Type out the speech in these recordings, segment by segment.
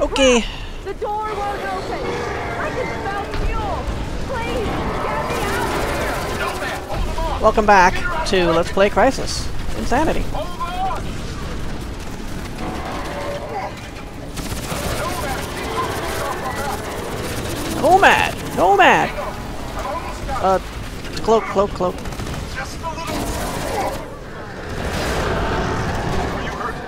Okay. The door won't open. I can smell fuel. Please, get me out of here. No, man, hold them off. Welcome back to Let's Play Crysis. Insanity. Hold on. Nomad! Nomad! Cloak, cloak, cloak. Just a little. Are you hurt?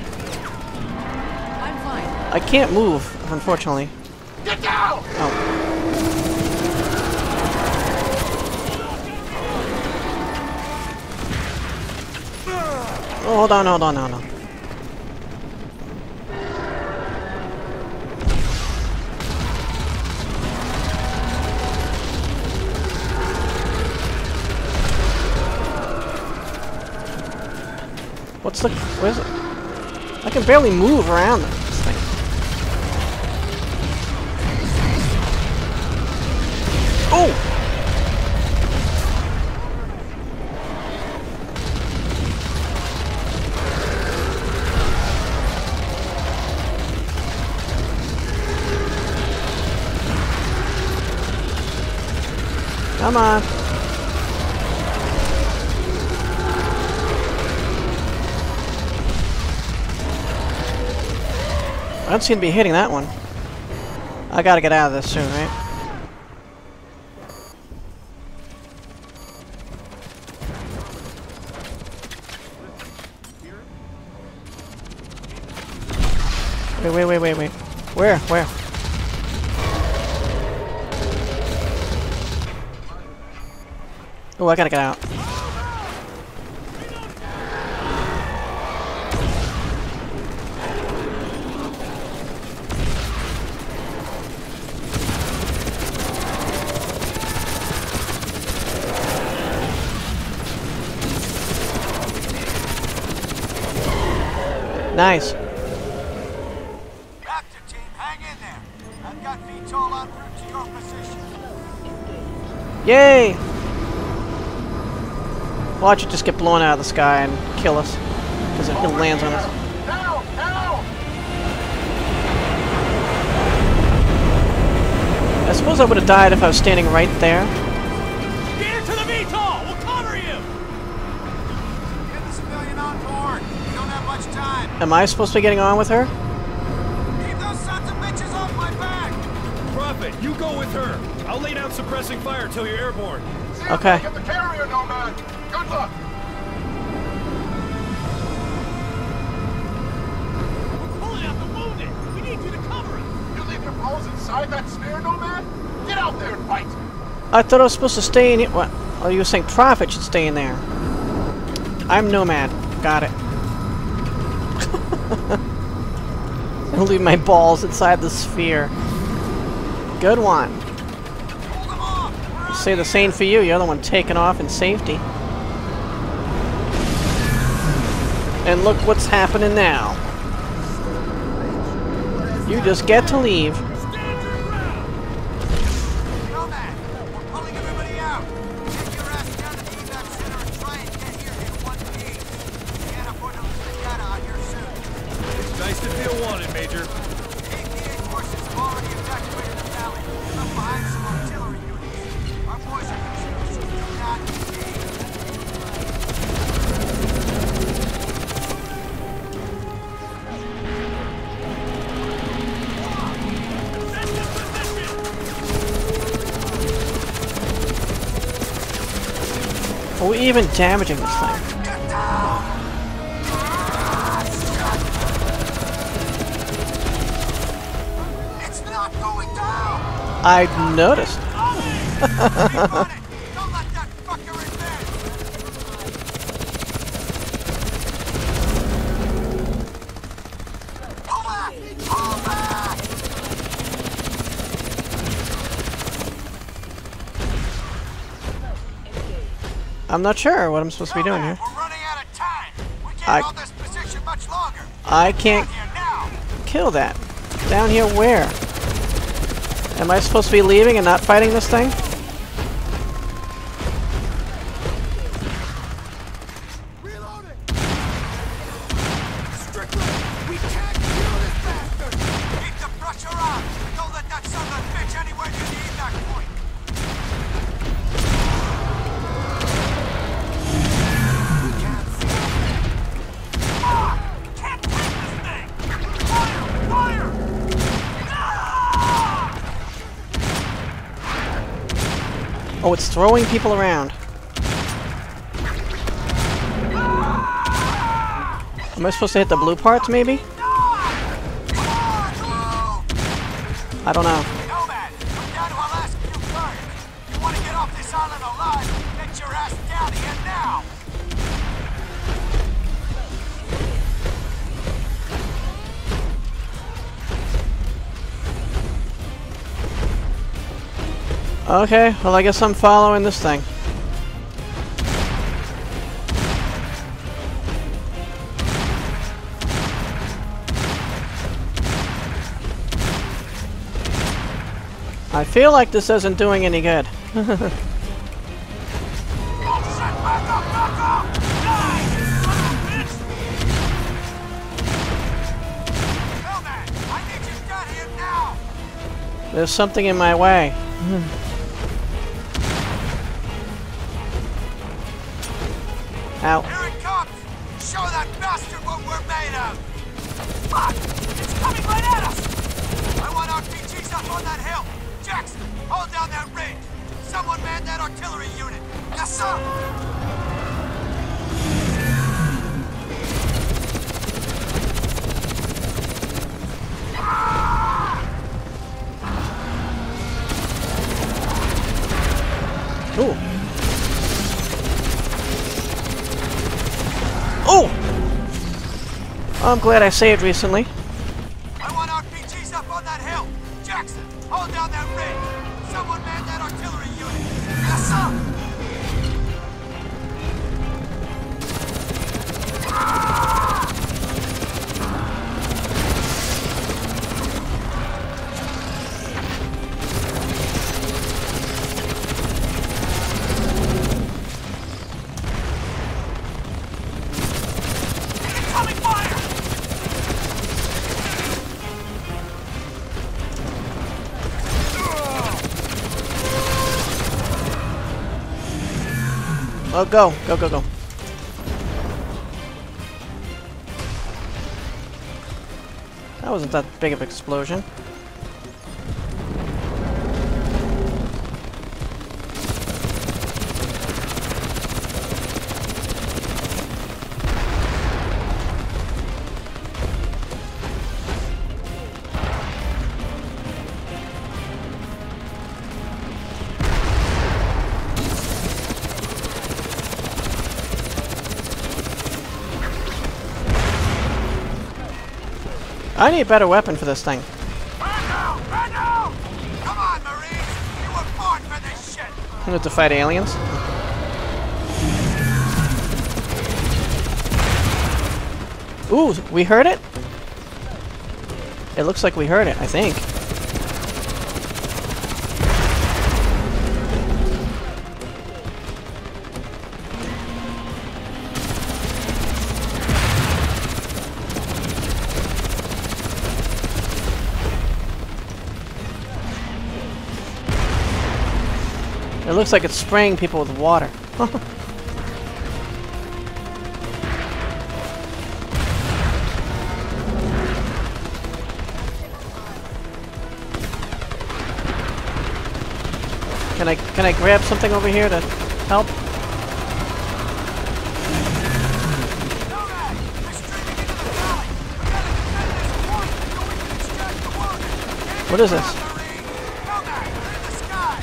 I'm fine. I can't move, unfortunately. Get down! Oh. Oh, hold on, hold on, hold on. What's the... where's it? I can barely move around this thing. Oh! Come on. I don't seem to be hitting that one. I gotta get out of this soon, right? Wait. Where? Where? Oh, I gotta get out. Nice. Raptor team, hang in there. I've got VTOL en route to your position. Yay! Watch it just get blown out of the sky and kill us. Because it lands on us. Now! Now! I suppose I would have died if I was standing right there. Get into the VTOL! We'll cover you! Get the civilian on board. We don't have much time. Am I supposed to be getting on with her? Keep those sons of bitches off my back! Prophet, you go with her. I'll lay down suppressing fire till you're airborne. See if Okay. I get the carrier, Nomad. Good luck. We're pulling out the wounded. We need you to cover us. You leave your balls inside that sphere, Nomad? Get out there and fight. I thought I was supposed to stay in here. What? Oh, you were saying Prophet should stay in there. I'm Nomad. Got it. I'll leave my balls inside the sphere. Good one. Hold them off. We're Say the same for you. You're the one taking off in safety. And look what's happening now. You just get to leave. Stand your ground. Nomad, we're pulling everybody out. Take your ass down to the evac center and try and get here in one piece. Can't afford to lose the data on your suit. It's nice to feel wanted, Major. APA forces have already evacuated the valley. Up behind some artillery units. Our boys are using this. Do not engage. Are we even damaging this thing? Get down! It's not going down! I noticed. Keep on it! Don't let that fucker advance! Pull back! Pull back! I'm not sure what I'm supposed to be doing here. We're running out of time. We can't I- hold this position much longer. I can't Down here now. kill that. Down here where? Am I supposed to be leaving and not fighting this thing? Reloading. Strickland, we can't kill this bastard. Keep the Rush around! Don't let that son of a bitch anywhere near the evac point! We can't see it. Ah! Can't take this thing! Fire! Fire! Ah! Oh, it's throwing people around. Am I supposed to hit the blue parts, maybe? I don't know. Nomad, we're down to our last few cars. You want to get off this island alive, get your ass down here now! Okay, well I guess I'm following this thing. I feel like this isn't doing any good. Oh shit, back up, back up! Die, you son of a bitch! Nomad, I need you down here now! There's something in my way. Ow. Here it comes! Show that bastard what we're made of! Fuck! It's coming right at us! I want RPGs up on that hill! Jackson, hold down that range! Someone man that artillery unit! Yes, sir! Ooh. Oh! I'm glad I saved recently. I want RPGs up on that hill! Jackson, hold down that range! Someone man that artillery unit! Yes, sir! Incoming fire! Oh, go. Go, go, go. That wasn't that big of an explosion. I need a better weapon for this thing. Brando! Brando! Come on, Marines! You were born for this shit! We have to fight aliens. Ooh, we heard it? It looks like we heard it, I think. It looks like it's spraying people with water. Can I grab something over here to help? Nomad! They're streaming into the valley! We gotta defend this point so we can extract the wounded! What is this? Marine! Nomad! They're in the sky!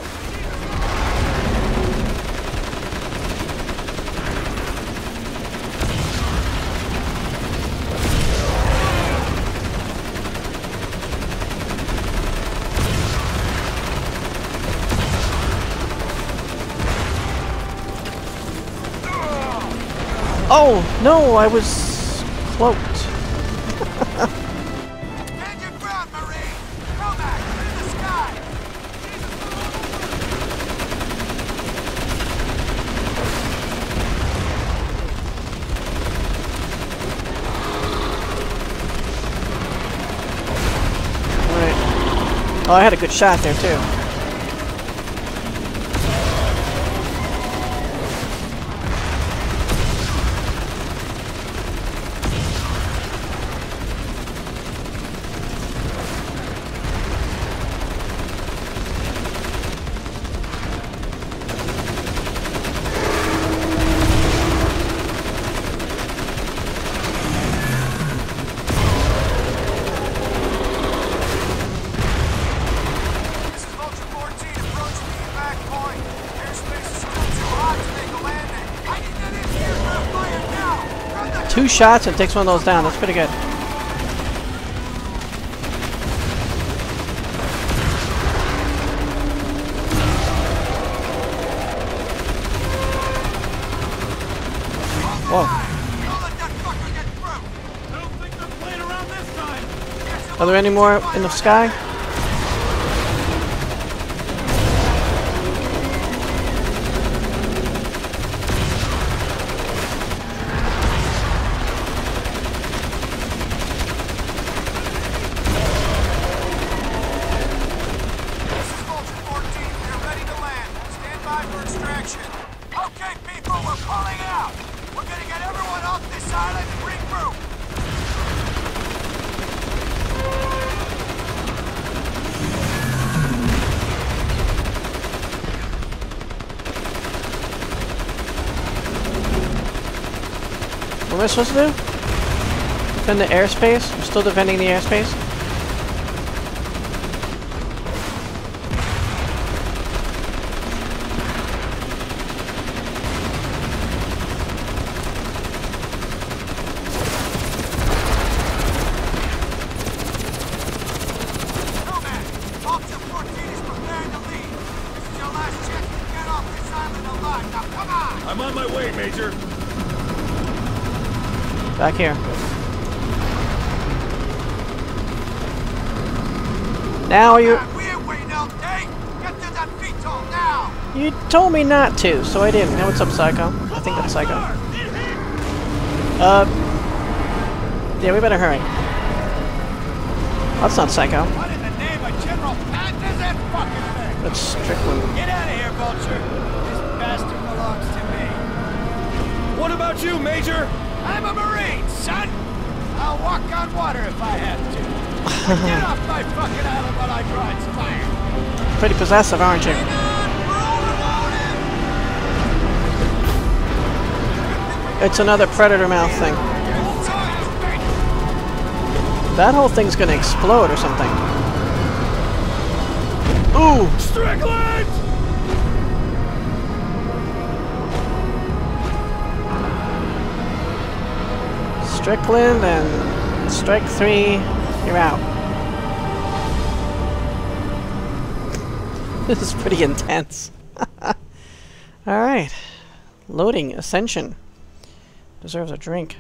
Oh, no, I was cloaked. Stand your ground, Marine! Nomad! They're in the sky! Oh, I had a good shot there too. Two shots and takes one of those down. That's pretty good. Whoa. Are there any more in the sky? Okay, people, we're pulling out! We're gonna get everyone off this island and regroup! What am I supposed to do? Defend the airspace? I'm still defending the airspace? I'm on my way, Major. Back here. Now you... We ain't waiting all day! Get to that VTOL now! You told me not to, so I didn't. Now what's up, Psycho? I think that's Psycho. Yeah, we better hurry. That's not Psycho. What in the name of General Patton is that fucking thing? That's Strickland. Get out of here, Vulture! This bastard belongs to me. What about you, Major? I'm a Marine, son! I'll walk on water if I have to. Get off my fucking island while I draw its fire! Pretty possessive, aren't you? It's another predator mouth thing. That whole thing's gonna explode or something. Ooh! Strickland! Strickland and strike 3, you're out. This is pretty intense. Alright. Loading, Ascension. Deserves a drink.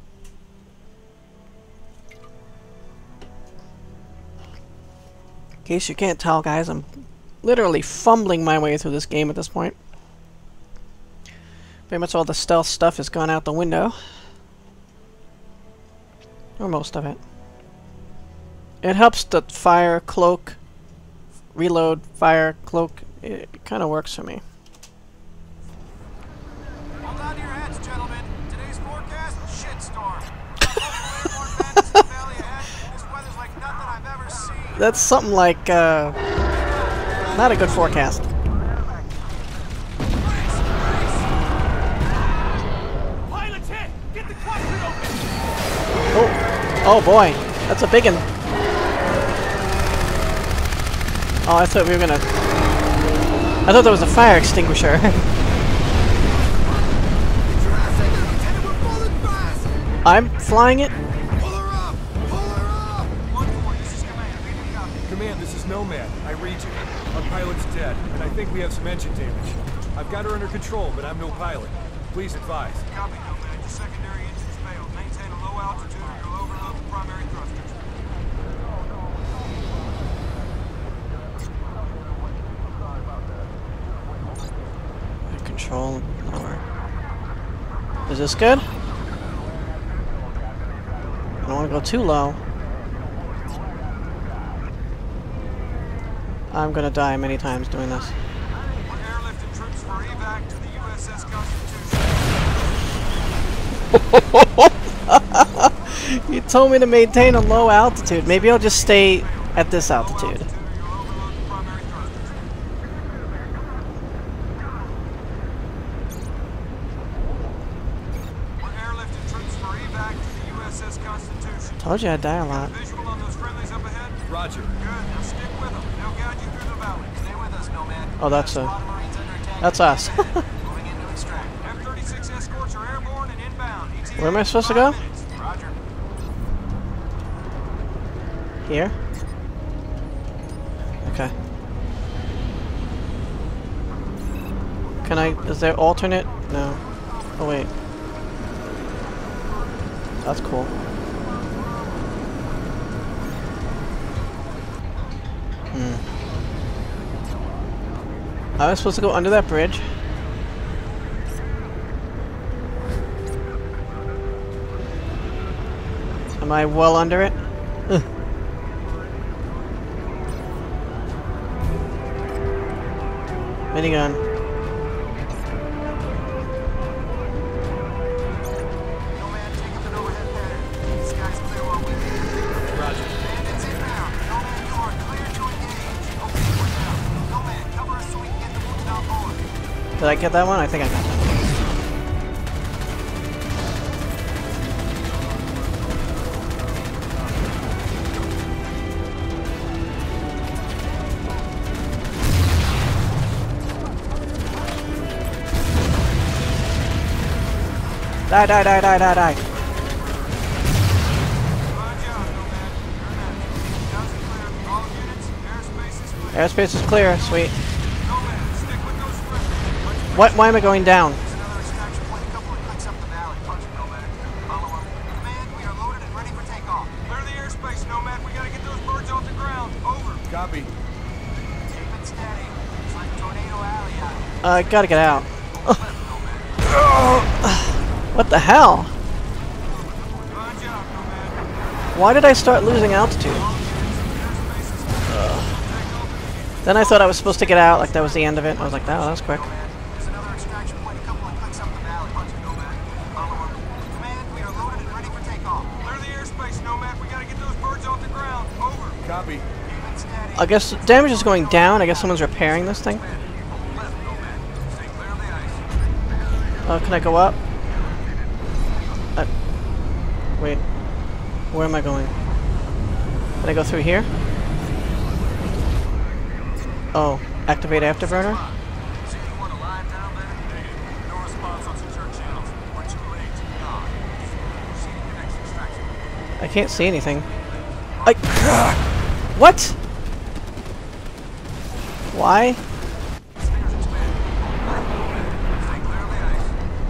In case you can't tell, guys, I'm literally fumbling my way through this game at this point. Pretty much all the stealth stuff has gone out the window. Or most of it. It helps the fire, cloak, reload, fire, cloak. It kind of works for me. Hold on to your hats, gentlemen. Today's forecast, shitstorm. Multiple airborne bandits in the valley ahead. This weather's like nothing I've ever seen. That's something like, not a good forecast. Pilots hit! Get the cockpit open! Oh boy, that's a big one. Oh, I thought we were gonna... I thought that was a fire extinguisher. I'm flying it. Pull her up! Pull her up! 1-4, this is Command. Reading up. Command, this is Nomad. I read you. Our pilot's dead, and I think we have some engine damage. I've got her under control, but I'm no pilot. Please advise. Copy, Nomad. Your secondary engines failed. Maintain a low altitude or you'll overload the primary thrusters. Control lower. Is this good? I don't want to go too low. I'm gonna die many times doing this. We're airlifting troops for evac to the USS Constitution. You told me to maintain a low altitude. Maybe I'll just stay at this altitude. You're overload the primary thrusters. We're airlifting troops for evac to the USS Constitution. Told you I'd die a lot. Visual on those friendlies up ahead? Roger. Good, now stick with them. They'll guide you through the valley. Stay with us, Nomad. Oh, that's that's us. Moving in to extract. F-36 escorts are airborne and inbound. ETA Where am I supposed to go? 5 minutes. Roger. Here? Okay. Can I... Is there alternate? No. Oh, wait. That's cool. I was supposed to go under that bridge. Am I well under it? Ugh. Minigun. Nomad, take up an overhead pattern. The sky's clear while we Roger. Bandits inbound. Nomad, you are clear to engage. Okay, we're down. Nomad, cover us so we can get the wounded on board. Did I get that one? I think I got that one. Die, die, die, die, die, die. Good job, Nomad. You're next. Guns are clear. All units, airspace is clear. Airspace is clear. Sweet. Nomad, stick with those friendlies. What? Why am I going down? There's another extraction point a couple of clicks up the valley. Punch it, Nomad. Follow up. Command, we are loaded and ready for takeoff. Clear the airspace, Nomad. We gotta get those birds off the ground. Over. Copy. Keep it steady. It's like Tornado Alley out here. I gotta get out. Left, Nomad. What the hell? Good job, Nomad. Why did I start losing altitude? All units, airspace is clear. Take off. Then I thought I was supposed to get out, like that was the end of it. I was like, oh, that was quick. There's another extraction point a couple of clicks up the valley. Punch it, Nomad. Follow up. Command, we are loaded and ready for takeoff. Clear the airspace, Nomad. We gotta get those birds off the ground. Over. Copy. Keep it steady. I guess damage is going down. I guess someone's repairing this thing. Left, Nomad. Stay clear of the ice. Oh, can I go up? Wait. Where am I going? Can I go through here? Oh, activate afterburner? See anyone alive down there? Negative. No response on secure channels. We're too late. Gone. Proceeding to next extraction. I can't see anything. What? Why? Fingers expand. Left, Nomad. Stay clear of the ice.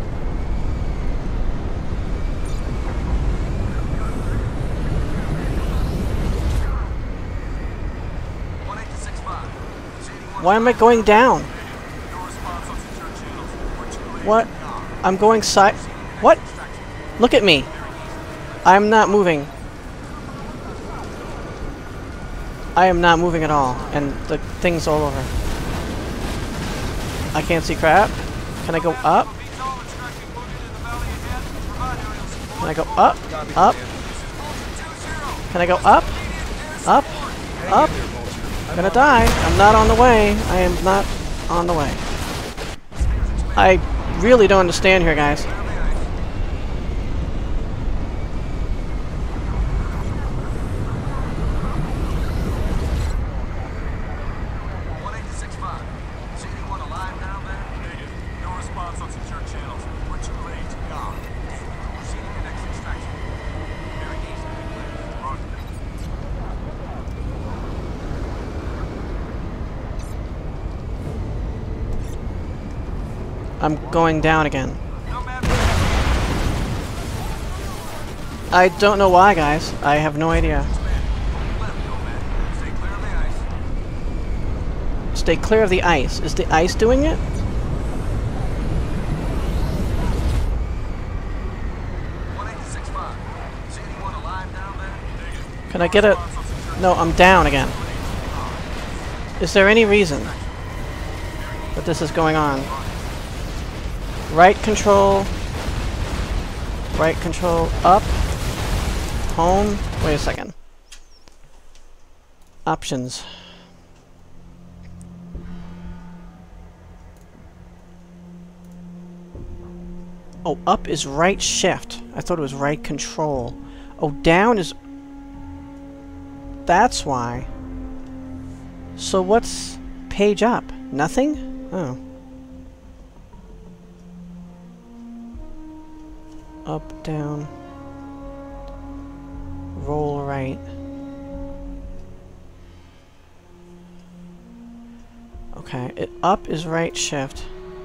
18-65. See anyone Why am I going down? No response on secure channels. We're too late. What? Gone. I'm going side. What? Extraction. Look at me. I'm not moving. I am not moving at all, and the thing's all over. I can't see crap. Can I go up? Can I go up? Up? Can I go up? Up? Up? I'm gonna die. I'm not on the way. I am not on the way. I really don't understand here, guys. I'm going down again. I don't know why, guys. I have no idea. Stay clear of the ice. Is the ice doing it? Can I get it? No, I'm down again. Is there any reason that this is going on? Right control, up, home. Wait a second. Options. Oh, up is right shift. I thought it was right control. Oh, down is... That's why. So what's page up? Nothing? Oh. Up, down. Roll right. Okay, up is right shift.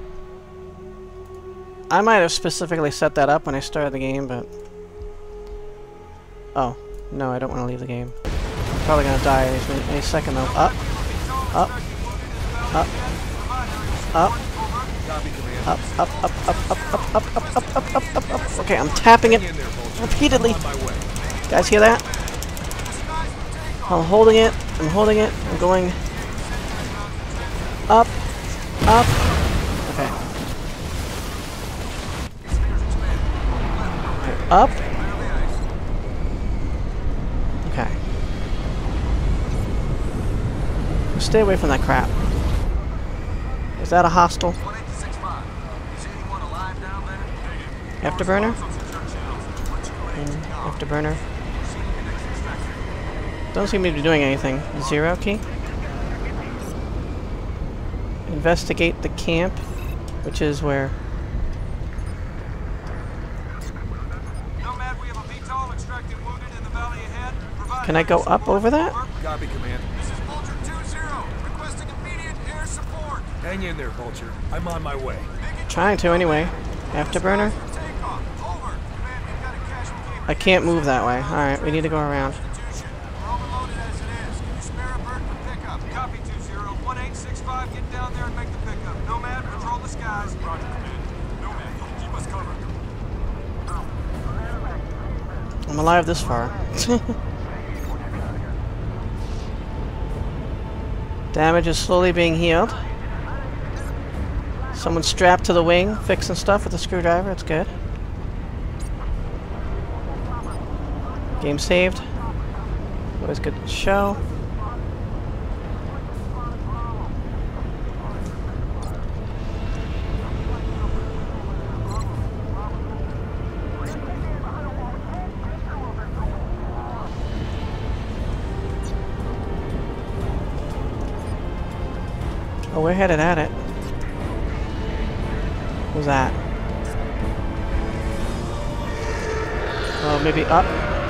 I might have specifically set that up when I started the game, but... Oh, no, I don't want to leave the game. I'm probably going to die any second, though. Up, up, up, up, up. Okay, I'm tapping it repeatedly. Guys hear that? I'm holding it, I'm going up, up. Okay. Up. Okay. Stay away from that crap. Is that a hostile? Afterburner? Afterburner. Don't seem to be doing anything. 0 key? Investigate the camp, which is where... Can I go up over that? Copy, Command. This is Vulture 2-0, requesting immediate air support. Hang in there, Vulture. I'm on my way. Trying to anyway. Afterburner? I can't move that way. Alright, we need to go around. We're overloaded as it is. Can you spare a bird for pickup? Copy 2-0. 1865, get down there and make the pickup. Nomad, patrol the skies. Roger, Command. Nomad, keep us covered. I'm alive this far. Damage is slowly being healed. Someone's strapped to the wing, fixing stuff with a screwdriver. It's good. Game saved. Always good to show. Oh, we're headed at it. What was that? Oh, maybe up?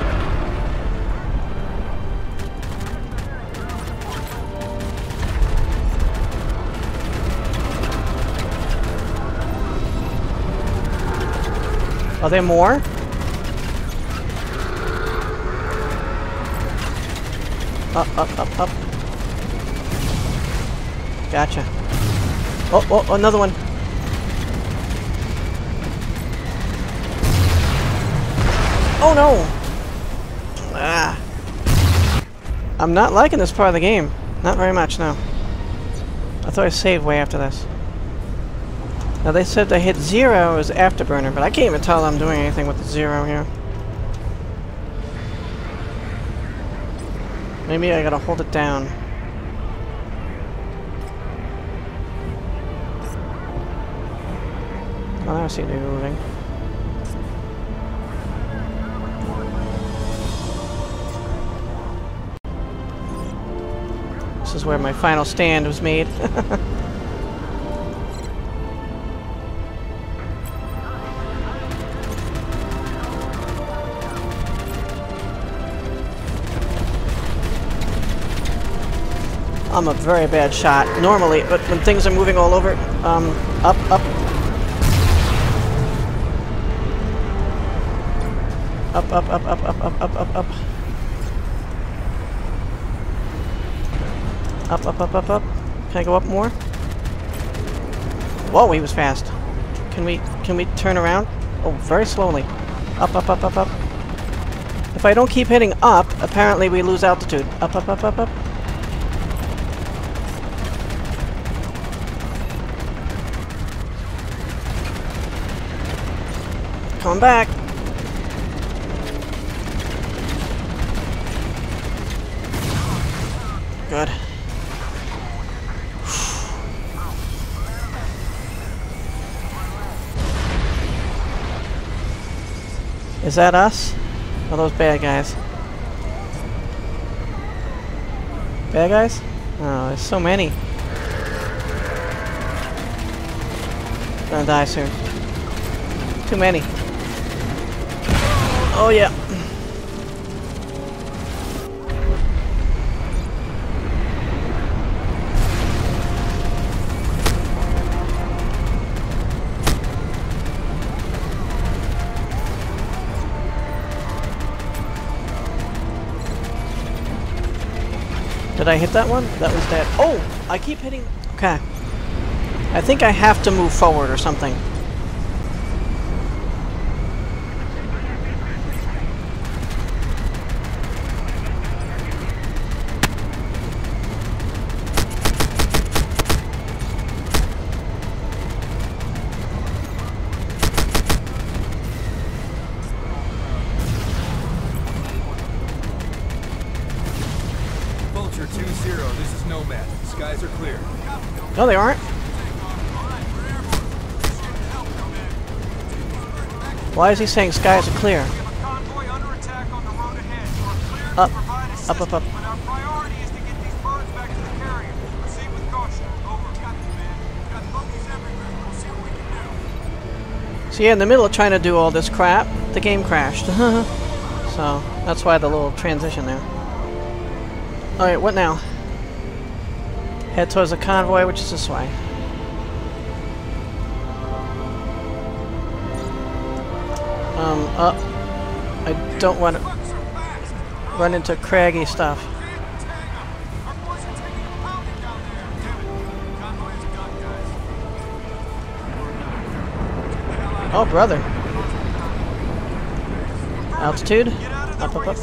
Are there more? Up, up. Gotcha. Oh, another one. Oh no! Ah. I'm not liking this part of the game. Not very much, no. I thought I saved way after this. Now they said to hit 0 is afterburner, but I can't even tell I'm doing anything with the 0 here. Maybe I gotta hold it down. Oh, now I seem to be moving. This is where my final stand was made. I'm a very bad shot normally, but when things are moving all over, up. Up. Can I go up more? Whoa, he was fast. Can we turn around? Oh, very slowly. Up. If I don't keep hitting up, apparently we lose altitude. Up. Coming back. Good. Is that us? Or those bad guys? Bad guys? Oh, there's so many. Gonna die soon. Too many. Oh yeah. Did I hit that one? That was dead. Oh! I keep hitting... Okay. I think I have to move forward or something. Vulture 2-0, this is Nomad. Skies are clear. No, they aren't. Why is he saying skies are clear? Up, up, up, up. So yeah, in the middle of trying to do all this crap, the game crashed. So that's why the little transition there. Alright, what now? Head towards the convoy, which is this way. Up. I don't want to run into craggy stuff. Oh, brother. Altitude. Up, up, up.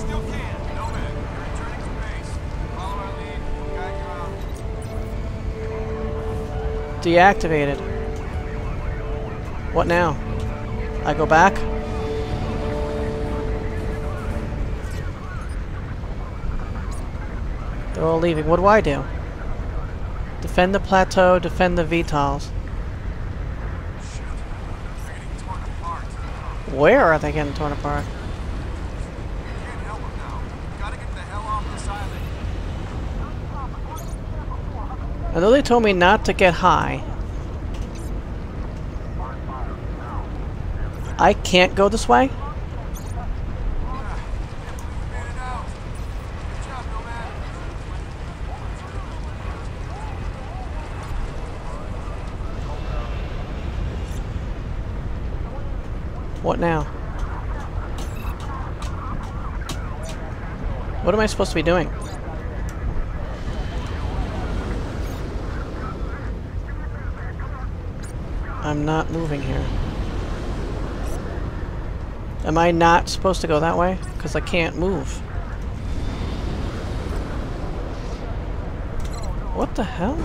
Deactivated. What now? I go back? They're all leaving. What do I do? Defend the plateau, defend the VTOLs. Where are they getting torn apart? I know they told me not to get high. I can't go this way? What now? What am I supposed to be doing? I'm not moving here. Am I not supposed to go that way? Because I can't move. What the hell?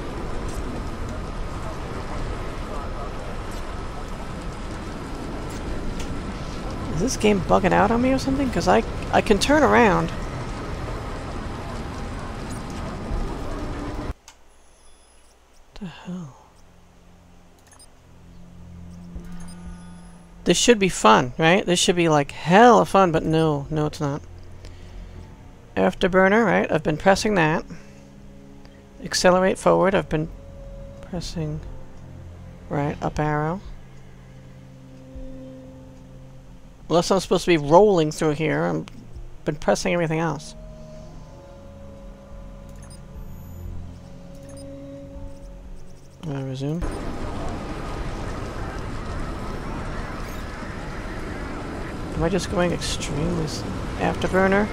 Is this game bugging out on me or something? Because I can turn around. What the hell? This should be fun, right? This should be like hell of fun, but no, it's not. Afterburner, right? I've been pressing that. Accelerate forward, I've been pressing right, up arrow. Unless I'm supposed to be rolling through here, I've been pressing everything else. Resume. Am I just going extremely afterburner?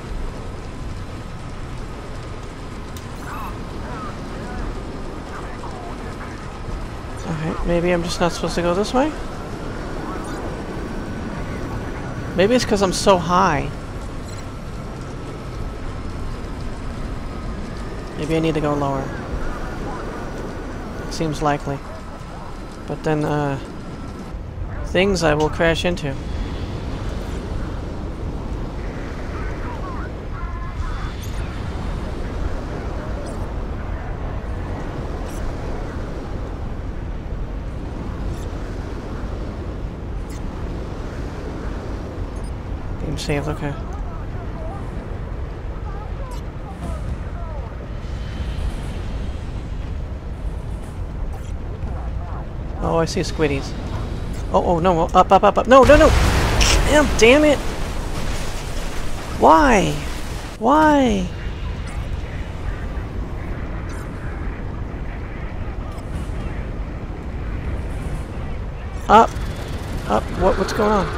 Alright, maybe I'm just not supposed to go this way? Maybe it's because I'm so high. Maybe I need to go lower. It seems likely. But then, things I will crash into. Game saved, okay. Oh, I see squiddies. Oh, no, up, up, up, up. No, no, no! Damn it! Why? Why? Up. Up. What's going on?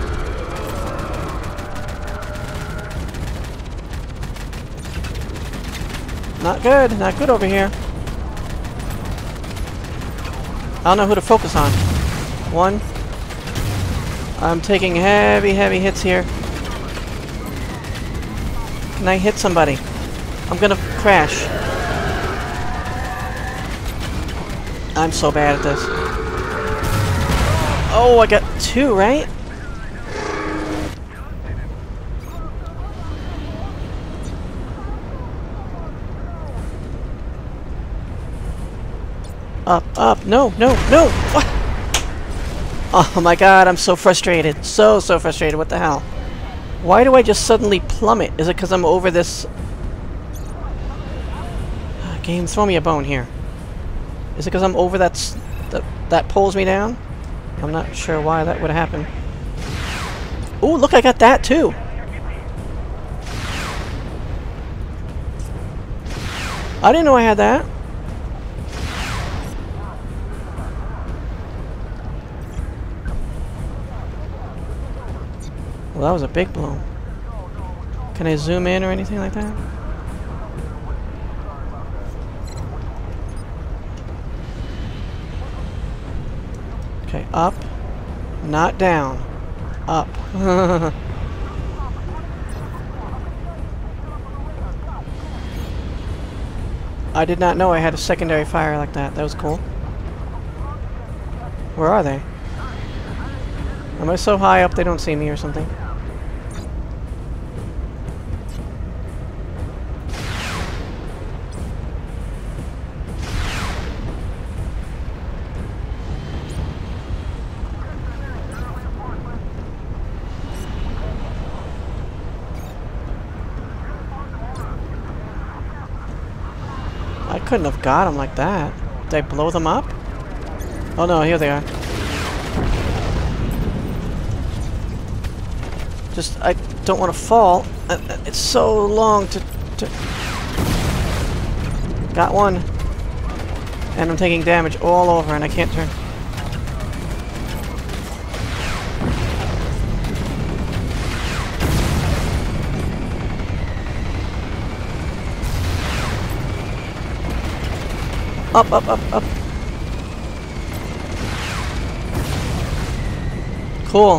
Not good. Not good over here. I don't know who to focus on. One. I'm taking heavy, heavy hits here. Can I hit somebody? I'm gonna crash. I'm so bad at this. Oh, I got 2, right? Up, up, no, no, no! What? Oh my god, I'm so frustrated. So frustrated, what the hell? Why do I just suddenly plummet? Is it because I'm over this... Game, throw me a bone here. Is it because I'm over that pulls me down? I'm not sure why that would happen. Ooh, look, I got that too! I didn't know I had that. Well, that was a big blow. Can I zoom in or anything like that? Okay, up. Not down. Up. I did not know I had a secondary fire like that. That was cool. Where are they? Am I so high up they don't see me or something? I couldn't have got them like that. Did I blow them up? Oh no, here they are. Just, I don't want to fall. It's so long to... Got one. And I'm taking damage all over and I can't turn. Up, up, up, up. Cool.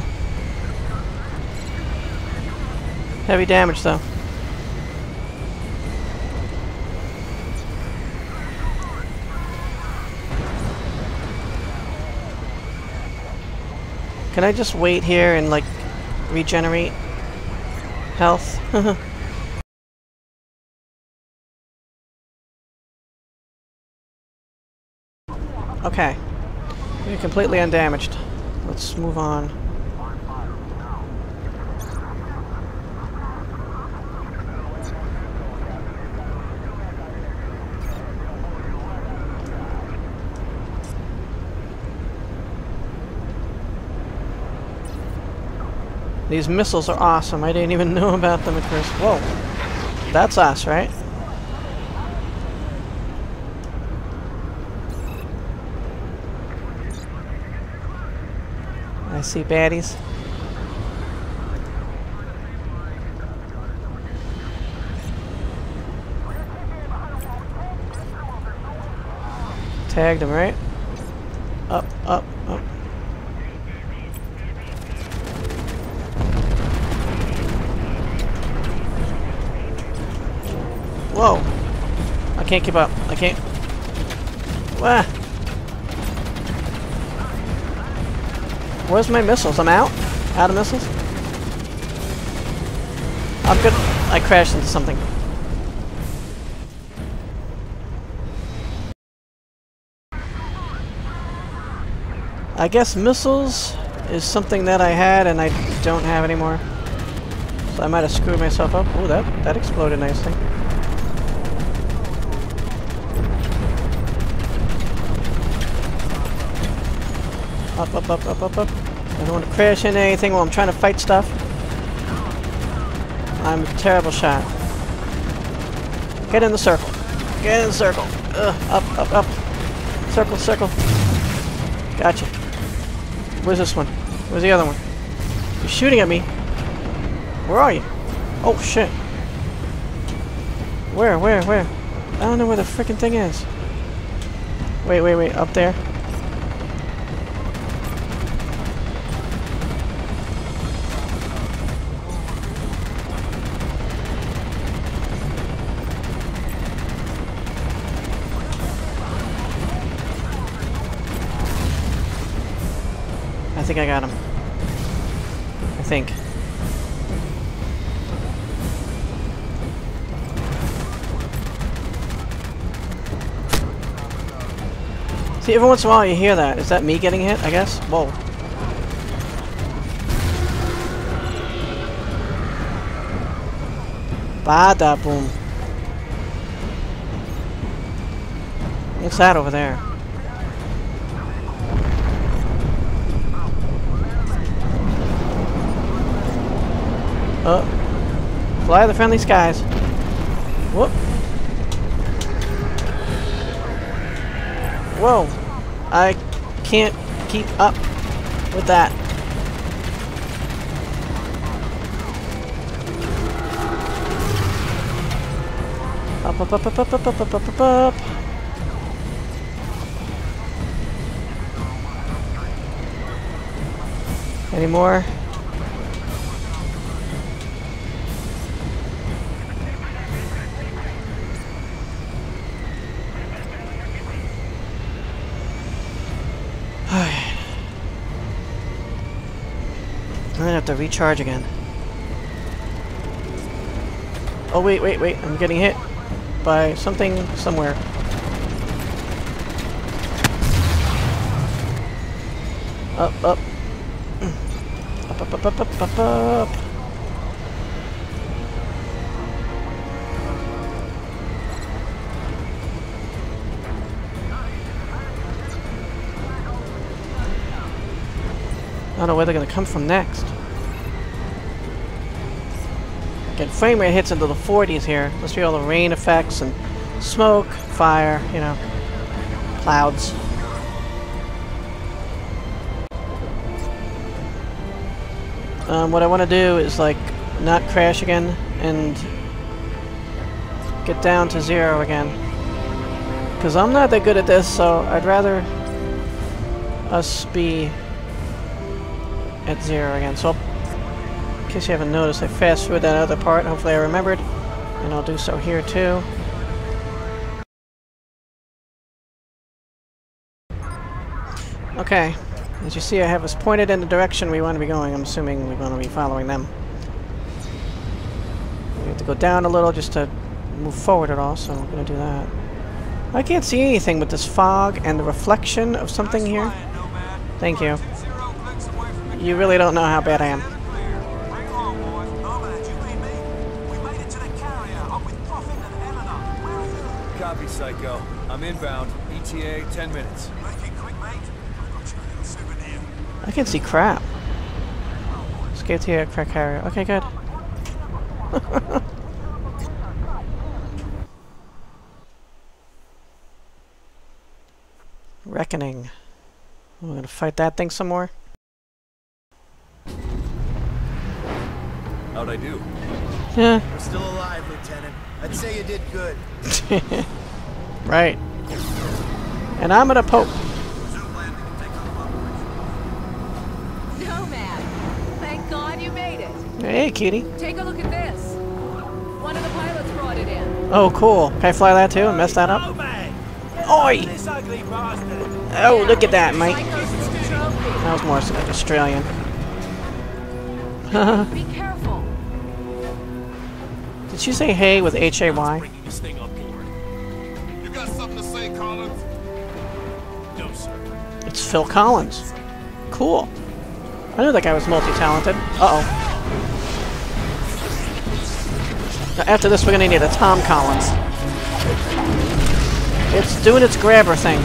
Heavy damage, though. Can I just wait here and, like, regenerate health? Okay. We're completely undamaged. Let's move on. These missiles are awesome. I didn't even know about them at first. Whoa. That's us, right? I see baddies. Tagged him, right? Up, up, up. Whoa! I can't keep up. I can't. Wah! Where's my missiles? I'm out? Out of missiles? I'm good. I crashed into something. I guess missiles is something that I had and I don't have anymore. So I might have screwed myself up. Oh, that exploded nicely. Up, up, up, up, up, up. I don't want to crash into anything while I'm trying to fight stuff. I'm a terrible shot. Get in the circle. Get in the circle. Up, up, up. Circle, circle. Gotcha. Where's this one? Where's the other one? You're shooting at me. Where are you? Oh, shit. Where? I don't know where the frickin' thing is. Wait. Up there. I think I got him. I think. See, every once in a while you hear that. Is that me getting hit, I guess? Whoa. Bada boom. What's that over there? Fly the friendly skies. Whoop. Whoa. I can't keep up with that. Up, up, up, up, up, up, up, up, up, up, up. Any more? I'm gonna have to recharge again. Oh, wait. I'm getting hit by something somewhere. Up. Up. I don't know where they're gonna come from next. Again, frame rate hits into the 40s here. Must be all the rain effects and smoke, fire, you know, clouds. What I want to do is like not crash again and get down to 0 again. Because I'm not that good at this, so I'd rather us be at 0 again. So in case you haven't noticed, I fast forward that other part. Hopefully I remembered, and I'll do so here too. Okay, as you see, I have us pointed in the direction we want to be going. I'm assuming we're going to be following them. We have to go down a little just to move forward at all, so I'm going to do that. I can't see anything with this fog and the reflection of something here. Thank you. You really don't know how bad I am. Copy, Psycho. I'm inbound. ETA 10 minutes. I can see crap. Escape to a crack carrier. Okay, good. Reckoning. We're gonna fight that thing some more. How'd I do? Yeah. We're still alive, Lieutenant. I'd say you did good. Right. And I'm gonna poke. Nomad! Thank God you made it. Hey, kitty. Take a look at this. One of the pilots brought it in. Oh, cool. Can I fly that too and mess that up? Oi! Oh, look at that, Mike. Psycho's trophy. That was more like Australian. Be careful. Did she say hey with H-A-Y? Bringing this thing on board. You got something to say, Collins? No, sir. It's Phil Collins. Cool. I knew that guy was multi-talented. Uh-oh. Now, after this, we're gonna need a Tom Collins. It's doing its grabber thing.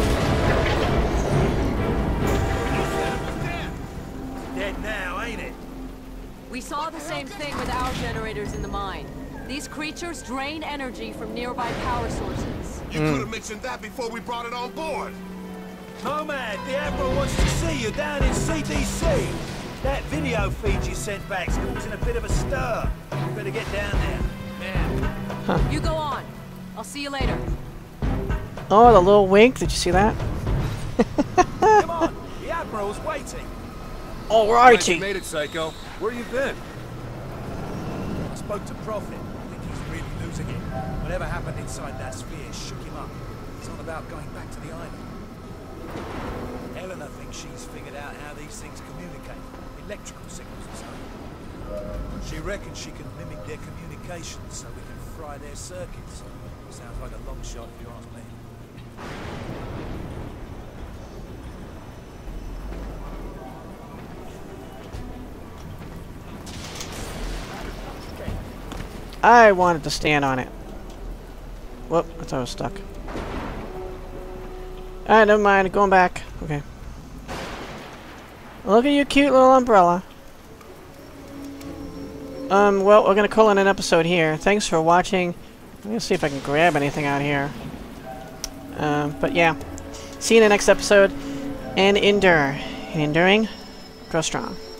Dead now, ain't it? We saw the same thing with our generators in the mine. These creatures drain energy from nearby power sources. You could have mentioned that before we brought it on board. Nomad, the Admiral wants to see you down in CDC. That video feed you sent back's causing a bit of a stir. You better get down there. Man. You go on. I'll see you later. Oh, the little wink. Did you see that? Come on, the Admiral's waiting. Glad you Alrighty. made it, Psycho. Where you been? I spoke to Prophet. I think he's really losing it. Whatever happened inside that sphere shook him up. It's all about going back to the island. Helena thinks she's figured out how these things communicate. Electrical signals and stuff. She reckons she can mimic their communications so we can fry their circuits. Sounds like a long shot if you ask me. I wanted to stand on it. Whoop, I thought I was stuck. Alright, never mind. Going back. Okay. Look at your cute little umbrella. Well, we're gonna call it an episode here. Thanks for watching. I'm gonna see if I can grab anything out here. But yeah. See you in the next episode. And endure. And enduring, grow strong.